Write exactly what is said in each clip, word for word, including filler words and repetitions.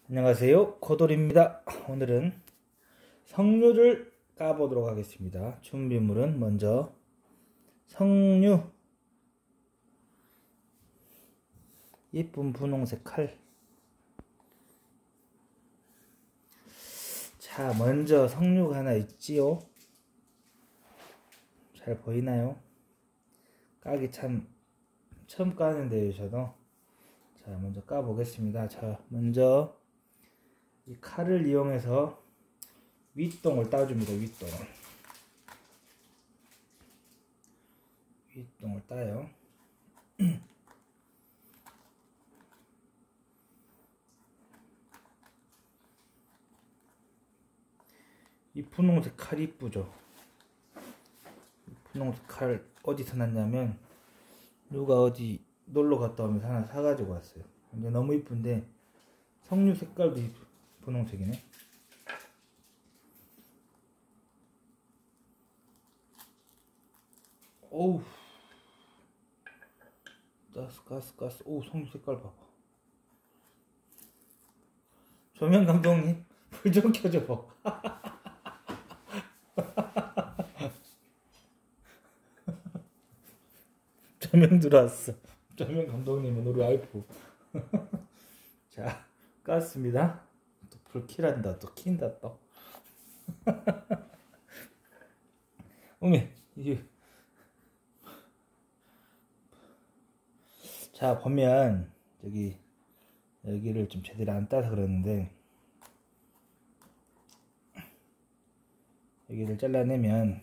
안녕하세요, 고돌입니다. 오늘은 석류를 까보도록 하겠습니다. 준비물은 먼저 석류, 예쁜 분홍색 칼. 자, 먼저 석류가 하나 있지요. 잘 보이나요? 까기 참 처음 까는데요, 저도. 자, 먼저 까보겠습니다. 자, 먼저 이 칼을 이용해서 윗동을 따줍니다. 윗동. 윗동을 따요. 이 분홍색 칼이 이쁘죠? 이 분홍색 칼 어디서 났냐면 누가 어디 놀러 갔다 오면서 하나 사가지고 왔어요. 근데 너무 이쁜데 석류 색깔도 이쁘, 분홍색이네. 오우, 가스 가스 가스. 오, 석류 색깔 봐봐. 조명 감독님 불 좀 켜줘 봐. 조명 들어왔어. 조명 감독님은 우리 와이프. 자, 깠습니다. 또 불 켜란다. 또 킨다 또. 어메, 이게. 자, 보면 여기 여기를 좀 제대로 안 따서 그러는데 여기를 잘라내면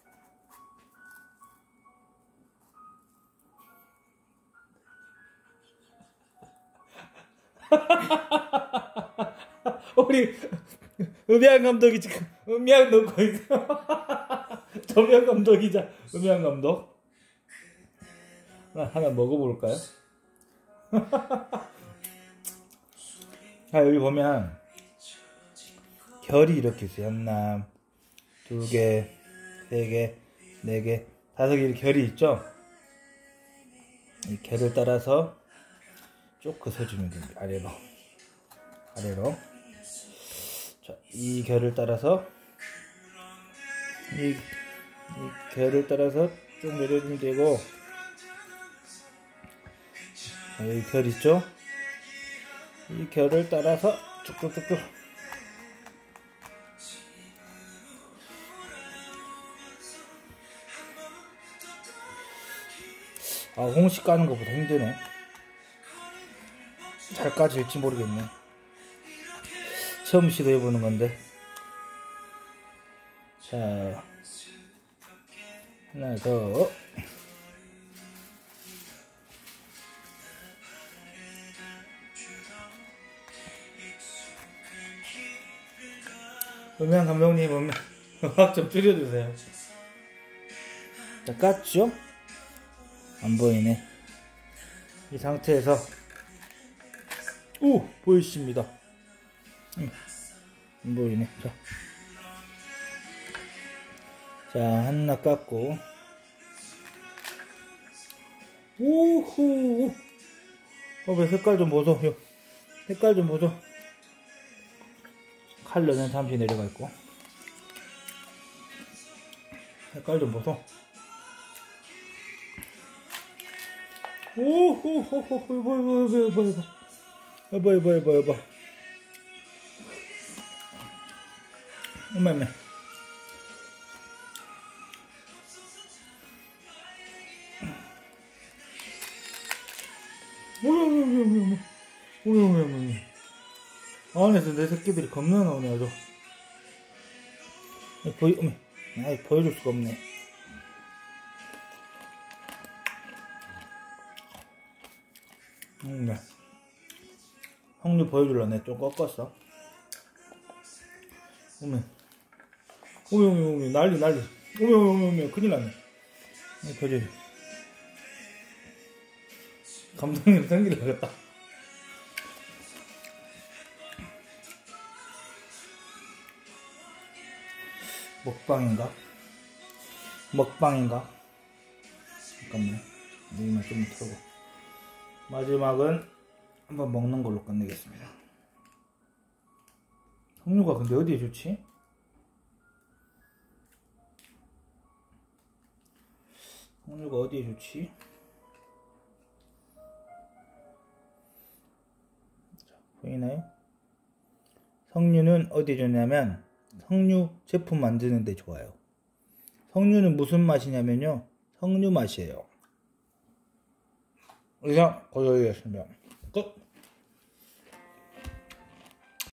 우리 음향 감독이 지금 음향 넣고 있어. 조명 감독이자 음향 감독. 하나 먹어볼까요? 자, 여기 보면 결이 이렇게 있어요. 하나, 두 개, 세 개, 네 개, 다섯 개 결이 있죠? 이 결을 따라서 쭉 그어주면 됩니다. 아래로. 아래로. 자, 이 결을 따라서 이, 이 결을 따라서 쭉 내려주면 되고, 여기 결 있죠? 이 결을 따라서 쭉쭉쭉쭉. 아, 홍시 까는 것보다 힘드네. 잘 까질지 모르겠네. 처음 시도해보는 건데. 자, 하나 더. 음향 감독님, 음향, 음악 좀 줄여주세요. 자, 깠죠? 안 보이네. 이 상태에서, 오! 보이십니다. 음, 안 보이네. 자, 자, 하나 깠고, 오호! 어, 왜 색깔 좀 보소. 색깔 좀 보소. 칼로는 잠시 내려가 있고. 색깔 좀 보소. 오호호호, 여보, 여보, 여보, 여보, 여보, 여보, 여보, 여보. 엄마, 엄마. 오이, 오이, 오이, 오이, 오이, 오이. 안에서 내 새끼들이 겁나 나오네, 아주. 보이, 어메. 아이, 보여줄 수가 없네. 음, 네. 석류 보여줄라네. 좀 꺾었어. 어메. 어메, 어메, 어메. 난리, 난리. 어메, 어메, 어메. 큰일 났네. 보여줘. 감독님 생길 나겠다. 먹방인가? 먹방인가? 잠깐만. 여기만 좀 털고. 마지막은 한번 먹는 걸로 끝내겠습니다. 석류가 근데 어디에 좋지? 석류가 어디에 좋지? 자, 보이나요? 석류는 어디에 좋냐면 석류 제품 만드는 데 좋아요. 석류는 무슨 맛이냐면요, 석류 맛이에요. 이상 고조이였습니다. 끝.